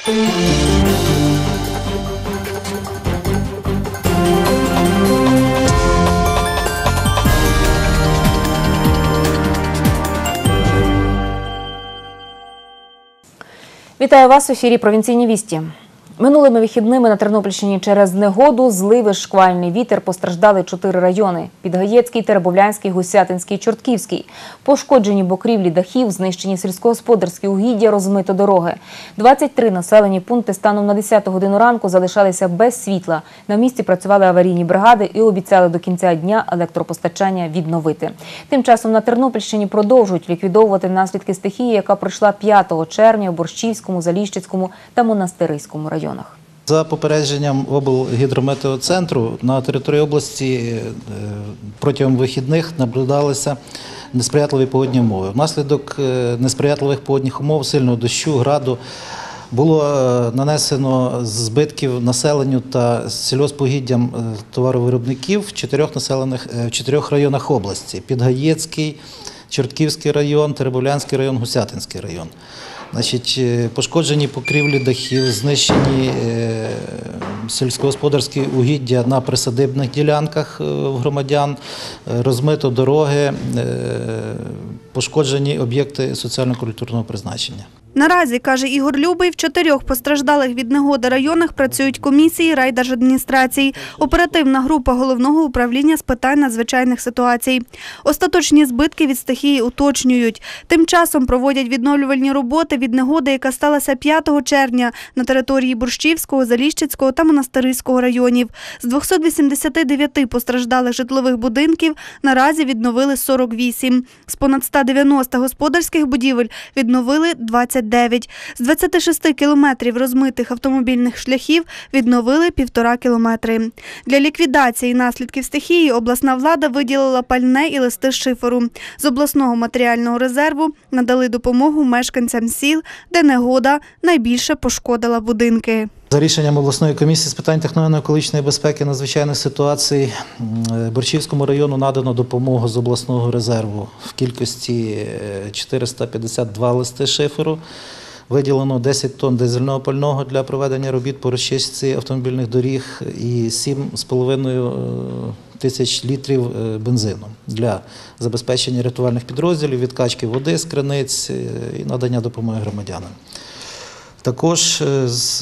Вітаю вас в ефірі «Провінційні вісті». Минулими вихідними на Тернопільщині через негоду, зливи, шквальний вітер постраждали 4 райони – Підгаєцький, Теребовлянський, Гусятинський, Чортківський. Пошкоджені покрівлі дахів, знищені сільськогосподарські угіддя, розмито дороги. 23 населені пункти станом на 10 годину ранку залишалися без світла. На місці працювали аварійні бригади і обіцяли до кінця дня електропостачання відновити. Тим часом на Тернопільщині продовжують ліквідовувати наслідки стихії, яка пройшла 5 червня у Борщівському, Заліщицькому та Монастириському районах. За попередженням облгідрометеоцентру на території області протягом вихідних наблюдалися несприятливі погодні умови. Внаслідок несприятливих погодних умов, сильного дощу, граду, було нанесено збитків населенню та сільгоспугіддям товаровиробників в 4 районах області – Підгаєцький, Чортківський район, Теребовлянський район, Гусятинський район. Пошкоджені покрівлі дахів, знищені сільськогосподарські угіддя на присадибних ділянках громадян, розмито дороги, пошкоджені об'єкти соціально-культурного призначення. Наразі, каже Ігор Любий, в 4 постраждалих від негоди районах працюють комісії райдержадміністрацій, оперативна група Головного управління з питань надзвичайних ситуацій. Остаточні збитки від стихії уточнюють. Тим часом проводять відновлювальні роботи від негоди, яка сталася 5 червня на території Борщівського, Заліщицького та Монастириського районів. З 289 постраждалих житлових будинків наразі відновили 48. З понад 190 господарських будівель відновили 29. З 26 кілометрів розмитих автомобільних шляхів відновили 1,5 кілометри. Для ліквідації наслідків стихії обласна влада виділила пальне і листи шиферу. З обласного матеріального резерву надали допомогу мешканцям сіл, де негода найбільше пошкодила будинки. За рішенням обласної комісії з питань техногенно-екологічної безпеки і надзвичайних ситуацій Борщівському району надано допомогу з обласного резерву в кількості 452 листи шиферу. Виділено 10 тонн дизельного пального для проведення робіт по розчистці автомобільних доріг і 7,5 тисяч літрів бензину для забезпечення рятувальних підрозділів, відкачки води з криниць і надання допомоги громадянам. Також з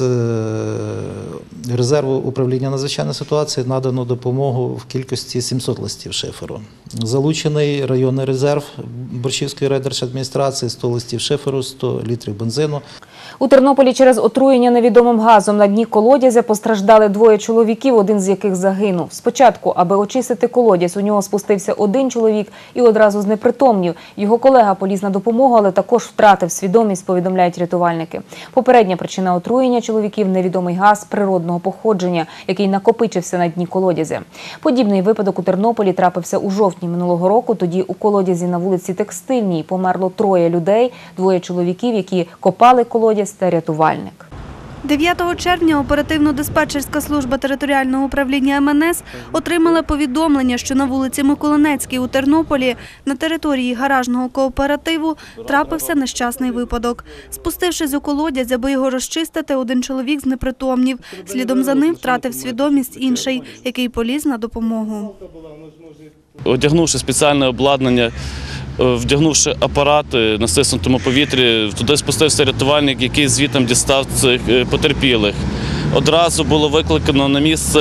резерву управління надзвичайної ситуації надано допомогу в кількості 700 листів шиферу. Залучений районний резерв Борщівської райдержадміністрації, 100 листів шиферу, 100 літрів бензину. У Тернополі через отруєння невідомим газом на дні колодязя постраждали 2 чоловіків, один з яких загинув. Спочатку, аби очистити колодязь, у нього спустився один чоловік і одразу знепритомнів. Його колега поліз на допомогу, але також втратив свідомість, повідомляють рятувальники. Попередня причина отруєння чоловіків – невідомий газ природного походження, який накопичився на дні колодязя. Подібний випадок у Тернополі трапився у жовтні минулого року. Тоді у колодязі на вулиці Текстильній померло 3 людей, 2 чоловіків, які копали колодязь, та рятувальник. 9 червня оперативно-диспетчерська служба територіального управління МНС отримала повідомлення, що на вулиці Миколинецькій у Тернополі на території гаражного кооперативу трапився нещасний випадок. Спустившись у колодязь, аби його розчистити, один чоловік знепритомнів. Слідом за ним втратив свідомість інший, який поліз на допомогу. Одягнувши спеціальне обладнання, вдягнувши апарат на стиснутому повітрі, туди спустився рятувальник, який звідти дістав цих потерпілих. Одразу було викликано на місце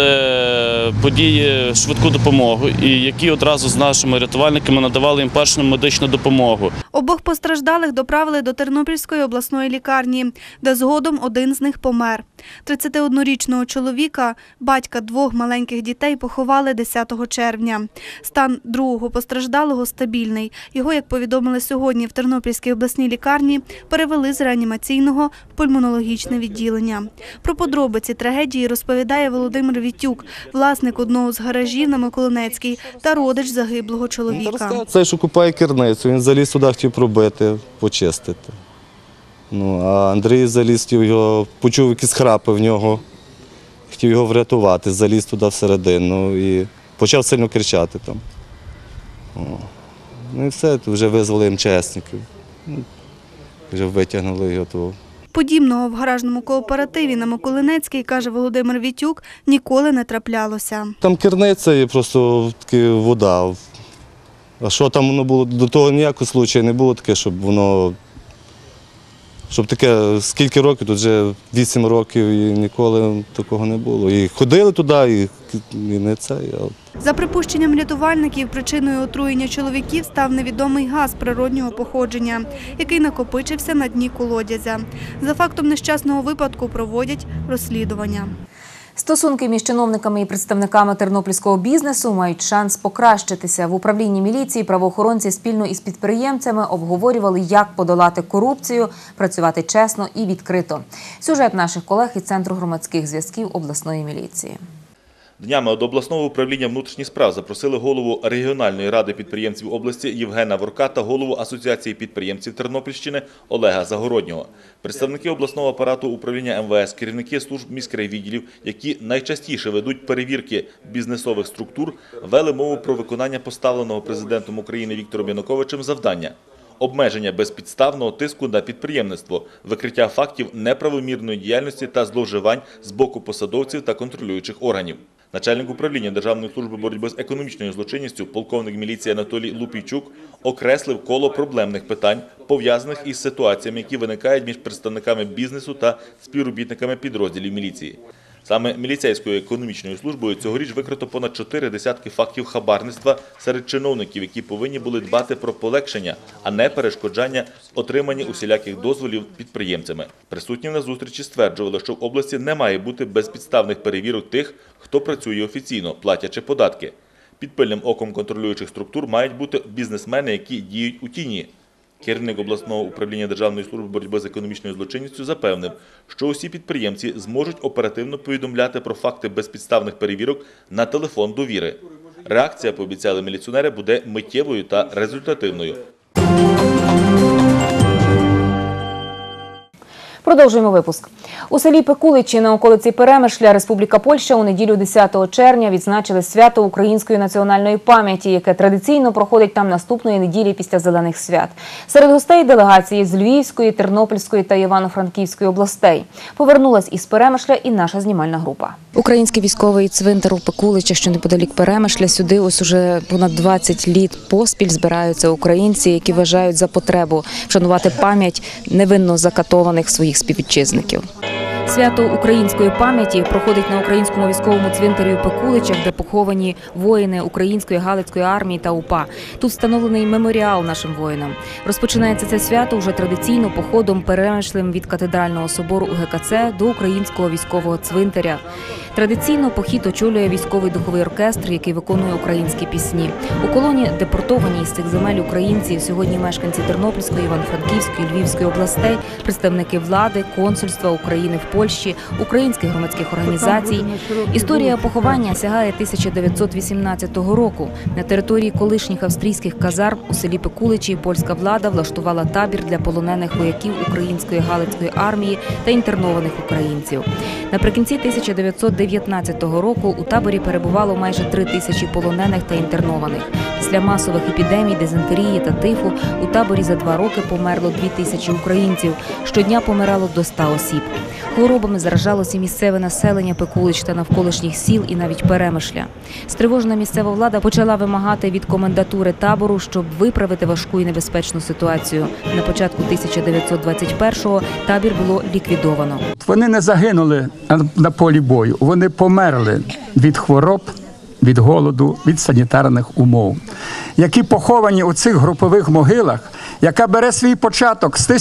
події швидку допомогу, і які одразу з нашими рятувальниками надавали їм першу медичну допомогу. Обох постраждалих доправили до Тернопільської обласної лікарні, де згодом один з них помер. 31-річного чоловіка, батька 2 маленьких дітей, поховали 10 червня. Стан другого постраждалого стабільний. Його, як повідомили сьогодні в Тернопільській обласній лікарні, перевели з реанімаційного в пульмонологічне відділення. Про подробиці трагедії розповідає Володимир Вітюк, власник одного з гаражів на Миколинецькій та родич загиблого чоловіка. Цей, що купає керницю, він заліз туди, хотів пробити, почистити. А Андрій заліз, його, почув якісь храпи в нього, хотів його врятувати, заліз туди всередину і почав сильно кричати там. Ну і все, вже визвали МЧСників, вже витягнули його. Подібного в гаражному кооперативі на Миколинецькій, каже Володимир Вітюк, ніколи не траплялося. Там керниця і просто таки вода. А що там воно було? До того ніякого случаю не було таке, щоб воно. Щоб таке, скільки років, тут вже 8 років і ніколи такого не було. І ходили туди, і не це. За припущенням рятувальників, причиною отруєння чоловіків став невідомий газ природнього походження, який накопичився на дні колодязя. За фактом нещасного випадку проводять розслідування. Стосунки між чиновниками і представниками тернопільського бізнесу мають шанс покращитися. В управлінні міліції правоохоронці спільно із підприємцями обговорювали, як подолати корупцію, працювати чесно і відкрито. Сюжет наших колег із Центру громадських зв'язків обласної міліції. Днями до обласного управління внутрішніх справ запросили голову регіональної ради підприємців області Євгена Ворка та голову Асоціації підприємців Тернопільщини Олега Загороднього. Представники обласного апарату управління МВС, керівники служб міськрайвідділів, які найчастіше ведуть перевірки бізнесових структур, вели мову про виконання поставленого президентом України Віктором Януковичем завдання – обмеження безпідставного тиску на підприємництво, викриття фактів неправомірної діяльності та зловживань з боку посадовців та контролюючих органів. Начальник управління Державної служби боротьби з економічною злочинністю, полковник міліції Анатолій Лупійчук, окреслив коло проблемних питань, пов'язаних із ситуаціями, які виникають між представниками бізнесу та співробітниками підрозділів міліції. Саме міліцейською економічною службою цьогоріч викрито понад 4 десятки фактів хабарництва серед чиновників, які повинні були дбати про полегшення, а не перешкоджання отриманні усіляких дозволів підприємцями. Присутні на зустрічі стверджували, що в області не має бути безпідставних перевірок тих, хто працює офіційно, платячи податки. Під пильним оком контролюючих структур мають бути бізнесмени, які діють у тіні. Керівник обласного управління Державної служби боротьби з економічною злочинністю запевнив, що усі підприємці зможуть оперативно повідомляти про факти безпідставних перевірок на телефон довіри. Реакція, пообіцяли міліціонери, буде миттєвою та результативною. Продовжуємо випуск. У селі Пекуличі на околиці Перемишля, Республіка Польща, у неділю 10 червня відзначили свято української національної пам'яті, яке традиційно проходить там наступної неділі після Зелених свят. Серед гостей делегації з Львівської, Тернопільської та Івано-Франківської областей. Повернулась із Перемишля і наша знімальна група. Український військовий цвинтар у Пекуличах, що неподалік Перемишля, сюди ось уже понад 20 літ поспіль збираються українці, які вважають за потребу вшанувати пам'ять невинно закатованих своїх співвітчизників. Свято української пам'яті проходить на українському військовому цвинтарі у Пекуличах, де поховані воїни Української Галицької армії та УПА. Тут встановлений меморіал нашим воїнам. Розпочинається це свято вже традиційно походом Перемишлем від катедрального собору УГКЦ до українського військового цвинтаря. Традиційно похід очолює військовий духовий оркестр, який виконує українські пісні. У колоні депортовані із цих земель українці, сьогодні мешканці Тернопільської, Івано-Франківської, Львівської областей, представники влади, консульства України в Польщі, українських громадських організацій. Історія поховання сягає 1918 року. На території колишніх австрійських казарм у селі Пекуличі польська влада влаштувала табір для полонених вояків Української Галицької армії та інтернованих українців. Наприкінці 1919 року у таборі перебувало майже 3 тисячі полонених та інтернованих. Після масових епідемій, дизентерії та тифу у таборі за 2 роки померло 2 тисячі українців. Щодня помирало до 100 осіб. Хворобами заражалося місцеве населення Пекулич та навколишніх сіл і навіть Перемишля. Стривожена місцева влада почала вимагати від комендатури табору, щоб виправити важку і небезпечну ситуацію. На початку 1921-го табір було ліквідовано. Вони не загинули на полі бою, вони померли від хвороб, від голоду, від санітарних умов, які поховані у цих групових могилах, яка бере свій початок з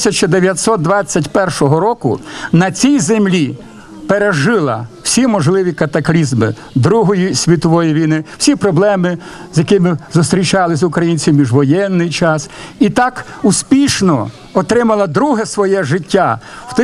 1921 року, на цій землі пережила всі можливі катаклізми Другої світової війни, всі проблеми, з якими зустрічались українці в міжвоєнний час, і так успішно отримала друге своє життя в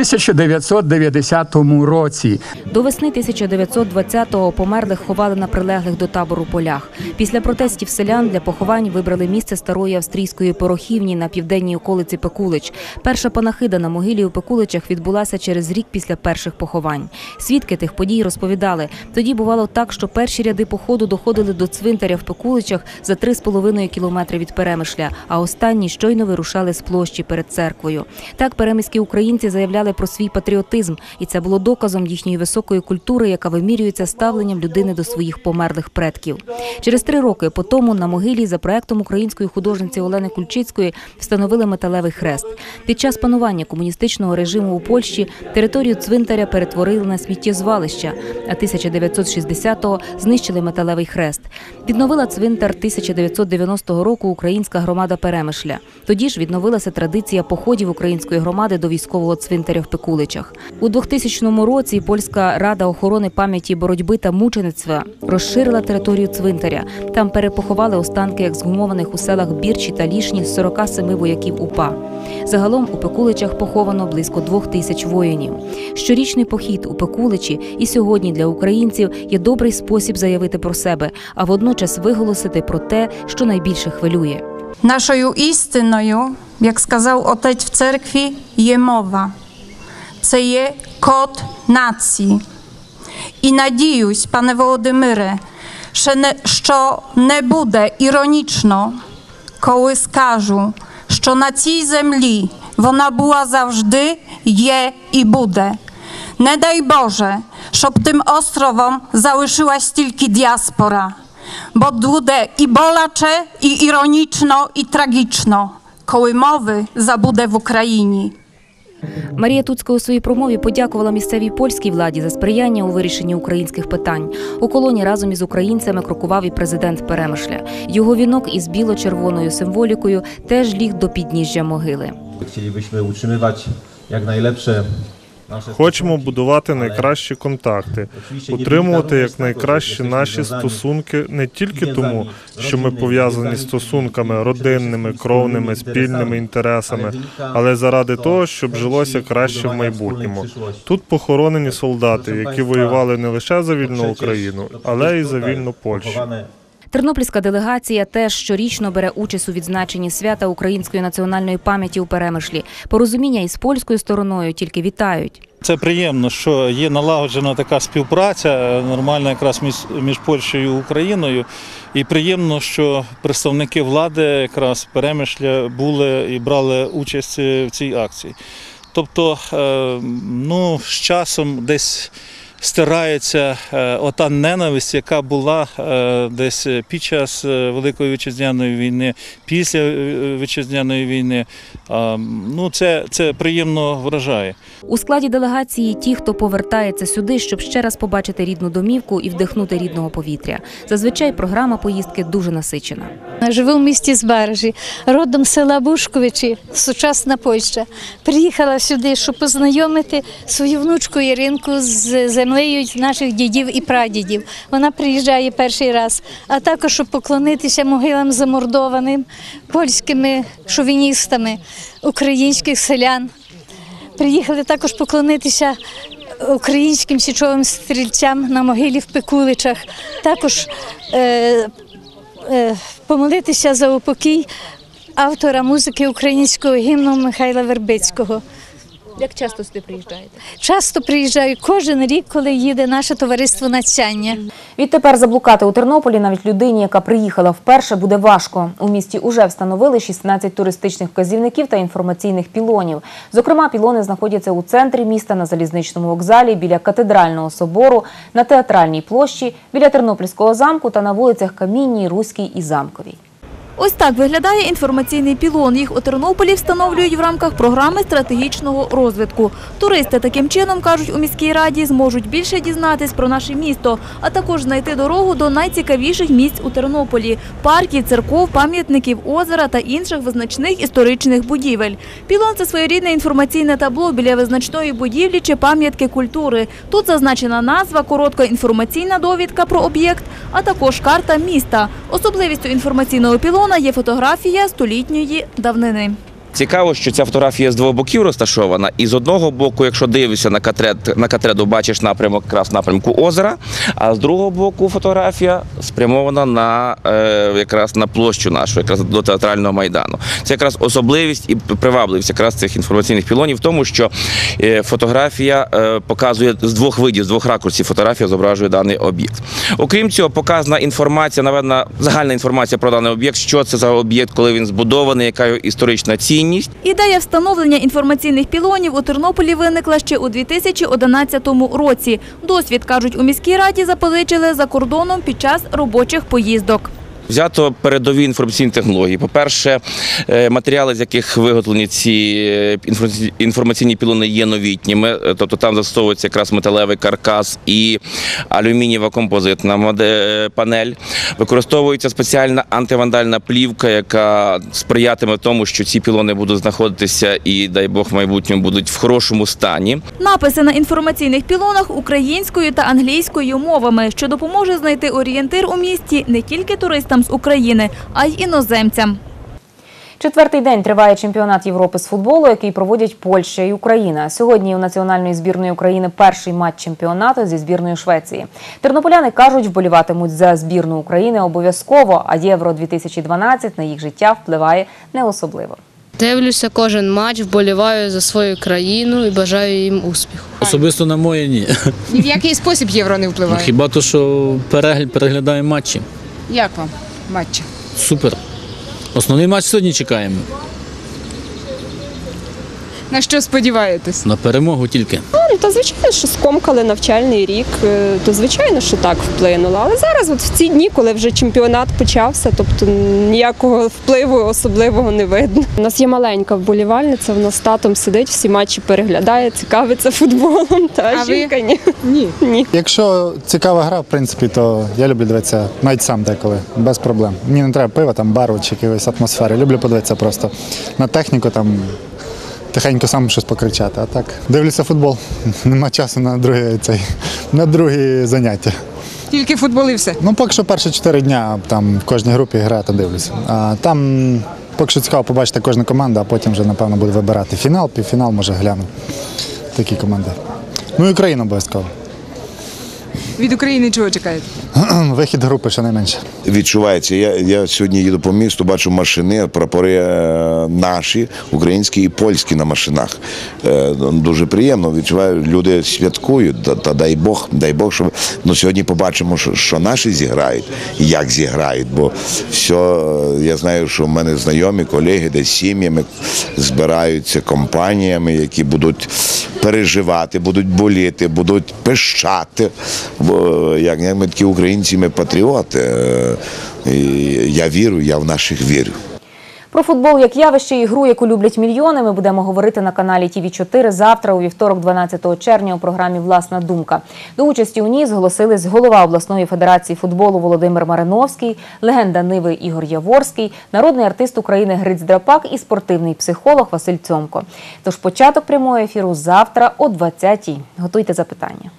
1990 році. До весни 1920-го померлих ховали на прилеглих до табору полях. Після протестів селян для поховань вибрали місце старої австрійської порохівні на південній околиці Пекулич. Перша панахида на могилі у Пекуличах відбулася через рік після перших поховань. Свідки тих подій розповідали, тоді бувало так, що перші ряди походу доходили до цвинтаря в Пекуличах за 3,5 кілометри від Перемишля, а останні щойно вирушали з площі перед церквою церквою. Так перемиські українці заявляли про свій патріотизм, і це було доказом їхньої високої культури, яка вимірюється ставленням людини до своїх померлих предків. Через 3 роки по тому на могилі за проектом української художниці Олени Кульчицької встановили металевий хрест. Під час панування комуністичного режиму у Польщі територію цвинтаря перетворили на сміттєзвалище, а 1960-го знищили металевий хрест. Відновила цвинтар 1990 року українська громада Перемишля. Тоді ж відновилася традиція походів української громади до військового цвинтаря в Пекуличах. У 2000 році Польська рада охорони пам'яті боротьби та мучеництва розширила територію цвинтаря. Там перепоховали останки ексгумованих у селах Бірчі та Лішні 47 вояків УПА. Загалом у Пекуличах поховано близько 2000 воїнів. Щорічний похід у Пекуличі і сьогодні для українців є добрий спосіб заявити про себе, а водночас виголосити про те, що найбільше хвилює. Нашою істиною, як сказав отець в церкві, є мова. Це є код нації. І надіюсь, пане Володимире, що не буде іронічно, коли скажу, що на цій землі вона була завжди, є і буде. Не дай Боже, щоб тим островом залишилась тільки діаспора, бо буде і боляче, і іронічно, і трагічно, коли мови забуде в Україні. Марія Туцька у своїй промові подякувала місцевій польській владі за сприяння у вирішенні українських питань. У колоні разом із українцями крокував і президент Перемишля. Його вінок із біло-червоною символікою теж ліг до підніжжя могили. Chcielibyśmy utrzymywać jak najlepsze. Хочемо будувати найкращі контакти, утримувати якнайкращі наші стосунки не тільки тому, що ми пов'язані стосунками родинними, кровними, спільними інтересами, але заради того, щоб жилося краще в майбутньому. Тут похоронені солдати, які воювали не лише за вільну Україну, але й за вільну Польщу. Тернопільська делегація теж щорічно бере участь у відзначенні свята української національної пам'яті у Перемишлі. Порозуміння із польською стороною тільки вітають. Це приємно, що є налагоджена така співпраця нормальна якраз між Польщею і Україною. І приємно, що представники влади якраз Перемишля були і брали участь в цій акції. Тобто, з часом десь стирається ота ненависть, яка була десь під час Великої Вітчизняної війни, після Вітчизняної війни. Це приємно вражає. У складі делегації ті, хто повертається сюди, щоб ще раз побачити рідну домівку і вдихнути рідного повітря. Зазвичай програма поїздки дуже насичена. Живу в місті Збаражі, родом з села Бушковичі, сучасна Польща. Приїхала сюди, щоб познайомити свою внучку Іринку з землею наших дідів і прадідів. Вона приїжджає перший раз, а також щоб поклонитися могилам замордованим польськими шовіністами, українських селян. Приїхали також поклонитися українським січовим стрільцям на могилі в Пекуличах. Також помолитися за упокій автора музики українського гімну Михайла Вербицького. Як часто сюди приїжджаєте? Часто приїжджаю, кожен рік, коли їде наше товариство «Нацяння». Відтепер заблукати у Тернополі навіть людині, яка приїхала вперше, буде важко. У місті уже встановили 16 туристичних вказівників та інформаційних пілонів. Зокрема, пілони знаходяться у центрі міста, на Залізничному вокзалі, біля Катедрального собору, на Театральній площі, біля Тернопільського замку та на вулицях Камінній, Руській і Замковій. Ось так виглядає інформаційний пілон. Їх у Тернополі встановлюють в рамках програми стратегічного розвитку. Туристи таким чином, кажуть у міській раді, зможуть більше дізнатись про наше місто, а також знайти дорогу до найцікавіших місць у Тернополі – парків, церков, пам'ятників, озера та інших визначних історичних будівель. Пілон – це своєрідне інформаційне табло біля визначної будівлі чи пам'ятки культури. Тут зазначена назва, коротка інформаційна довідка про об'єкт, а також карта міста. Особливістю інформаційного пілона є фотографія столітньої давнини. Цікаво, що ця фотографія з двох боків розташована, і з одного боку, якщо дивишся на катедроду, бачиш напрямок якраз напрямку озера, а з другого боку фотографія спрямована якраз на площу нашу, якраз до театрального майдану. Це якраз особливість і привабливість якраз цих інформаційних пілонів в тому, що фотографія показує з двох видів, з двох ракурсів фотографія зображує даний об'єкт. Окрім цього, показана інформація, наведена загальна інформація про даний об'єкт, що це за об'єкт, коли він збудований, яка його історична цінність, цінність. Ідея встановлення інформаційних пілонів у Тернополі виникла ще у 2011 році. Досвід, кажуть, у міській раді запозичили за кордоном під час робочих поїздок. Взято передові інформаційні технології. По-перше, матеріали, з яких виготовлені ці інформаційні пілони, є новітніми. Тобто там застосовується якраз металевий каркас і алюмінієва композитна панель. Використовується спеціальна антивандальна плівка, яка сприятиме тому, що ці пілони будуть знаходитися і, дай Бог, в майбутньому будуть в хорошому стані. Написи на інформаційних пілонах українською та англійською мовами, що допоможе знайти орієнтир у місті не тільки туристам з України, а й іноземцям. Четвертий день триває чемпіонат Європи з футболу, який проводять Польща і Україна. Сьогодні у національної збірної України перший матч чемпіонату зі збірною Швеції. Тернополяни кажуть, вболіватимуть за збірну України обов'язково, а Євро-2012 на їх життя впливає не особливо. Дивлюся кожен матч, вболіваю за свою країну і бажаю їм успіху. Особисто на моє ні. Ні в який спосіб Євро не впливає? Хіба то, що переглядаємо матчі. Як вам матчі? Супер. Основний матч сьогодні чекаємо. На що сподіваєтесь? На перемогу тільки. Та звичайно, що скомкали навчальний рік, то звичайно, що так вплинуло. Але зараз, от в ці дні, коли вже чемпіонат почався, тобто ніякого впливу особливого не видно. У нас є маленька вболівальниця, вона з татом сидить, всі матчі переглядає, цікавиться футболом. Та жінка ні. Ні. Якщо цікава гра, в принципі, то я люблю дивитися навіть сам деколи, без проблем. Мені не треба пива, там, бару чи якоїсь атмосфери. Люблю подивитися просто на техніку, там, тихенько сам щось покричати, а так дивлюся футбол, нема часу на другі заняття. Тільки футбол і все? Ну, поки що перші 4 дня там в кожній групі граю, то дивлюся. А там поки що цікаво побачити кожну команду, а потім вже, напевно, буду вибирати фінал, півфінал, може гляну. Такі команди. Ну і Україна обов'язково. Від України чого чекаєте? Вихід групи щонайменше. Відчувається. Я сьогодні їду по місту, бачу машини, прапори наші, українські і польські на машинах. Дуже приємно, відчуваю, люди святкують, та дай Бог, що сьогодні побачимо, що наші зіграють і як зіграють, бо я знаю, що в мене знайомі, колеги, десь сім'ями збираються компаніями, які будуть переживати, будуть боліти, будуть пищати. Як ми такі українці, ми патріоти. Я вірю, я в наших вірю. Про футбол як явище і гру, яку люблять мільйони, ми будемо говорити на каналі ТВ4 завтра, у вівторок, 12 червня, у програмі «Власна думка». До участі у ній зголосились голова обласної федерації футболу Володимир Мариновський, легенда Ниви Ігор Яворський, народний артист України Гриць Драпак і спортивний психолог Василь Цьомко. Тож початок прямого ефіру завтра о 20-й. Готуйте запитання.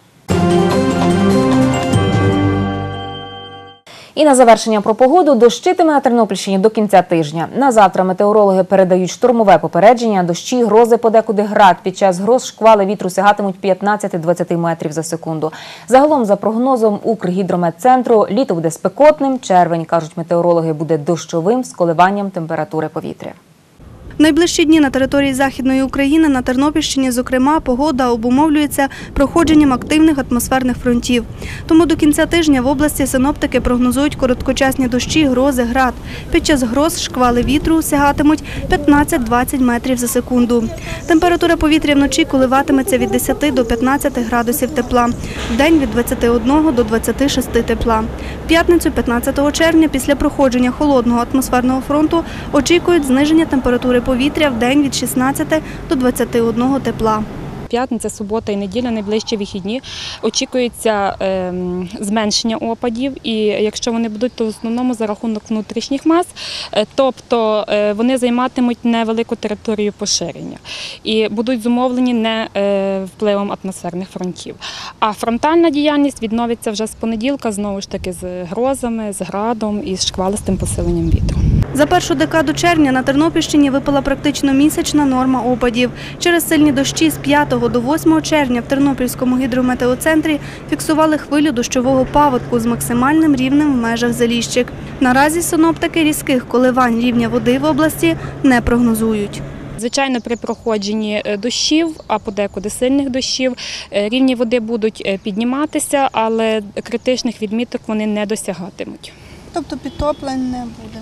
І на завершення про погоду. Дощитиме на Тернопільщині до кінця тижня. На завтра метеорологи передають штормове попередження, дощі, грози, подекуди град. Під час гроз шквали вітру сягатимуть 15-20 метрів за секунду. Загалом, за прогнозом Укргідрометцентру, літо буде спекотним, червень, кажуть метеорологи, буде дощовим з коливанням температури повітря. В найближчі дні на території Західної України, на Тернопільщині, зокрема, погода обумовлюється проходженням активних атмосферних фронтів. Тому до кінця тижня в області синоптики прогнозують короткочасні дощі, грози, град. Під час гроз шквали вітру сягатимуть 15-20 метрів за секунду. Температура повітря вночі коливатиметься від 10 до 15 градусів тепла. Вдень від 21 до 26 тепла. В п'ятницю, 15 червня, після проходження холодного атмосферного фронту очікують зниження температури повітря в день від 16 до 21 тепла. П'ятниця, субота і неділя, найближчі вихідні, очікується зменшення опадів, і якщо вони будуть, то в основному за рахунок внутрішніх мас, тобто вони займатимуть невелику територію поширення і будуть зумовлені не впливом атмосферних фронтів. А фронтальна діяльність відновиться вже з понеділка, знову ж таки з грозами, з градом і з шквалистим посиленням вітру. За першу декаду червня на Тернопільщині випала практично місячна норма опадів. Через сильні дощі з 5 до 8 червня в Тернопільському гідрометеоцентрі фіксували хвилю дощового паводку з максимальним рівнем в межах Заліщик. Наразі синоптики різких коливань рівня води в області не прогнозують. Звичайно, при проходженні дощів, а подекуди сильних дощів, рівні води будуть підніматися, але критичних відміток вони не досягатимуть. Тобто підтоплень не буде в нас?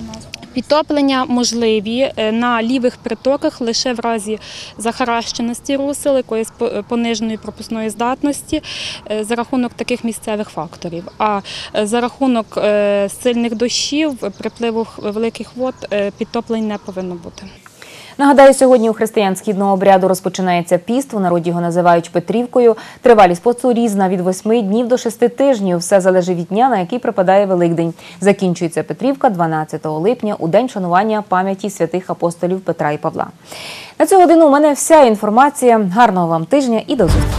Підтоплення можливі на лівих притоках лише в разі захаращеності русел, якоїсь пониженої пропускної здатності за рахунок таких місцевих факторів. А за рахунок сильних дощів, припливу великих вод підтоплень не повинно бути. Нагадаю, сьогодні у християн східного обряду розпочинається піст, у народі його називають Петрівкою. Тривалість посту різна – від 8 днів до 6 тижнів. Все залежить від дня, на який припадає Великдень. Закінчується Петрівка 12 липня, у день шанування пам'яті святих апостолів Петра і Павла. На цю годину у мене вся інформація. Гарного вам тижня і до зустрічі!